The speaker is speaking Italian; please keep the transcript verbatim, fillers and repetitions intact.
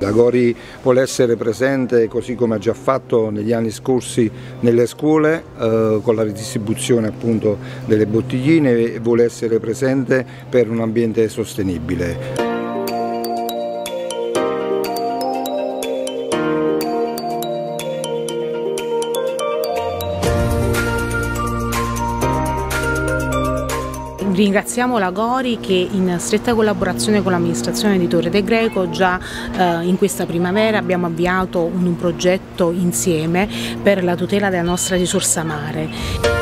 La Gori vuole essere presente, così come ha già fatto negli anni scorsi nelle scuole, eh, con la ridistribuzione appunto delle bottigline, e vuole essere presente per un ambiente sostenibile. Ringraziamo la Gori che in stretta collaborazione con l'amministrazione di Torre de Greco già eh, in questa primavera abbiamo avviato un, un progetto insieme per la tutela della nostra risorsa mare.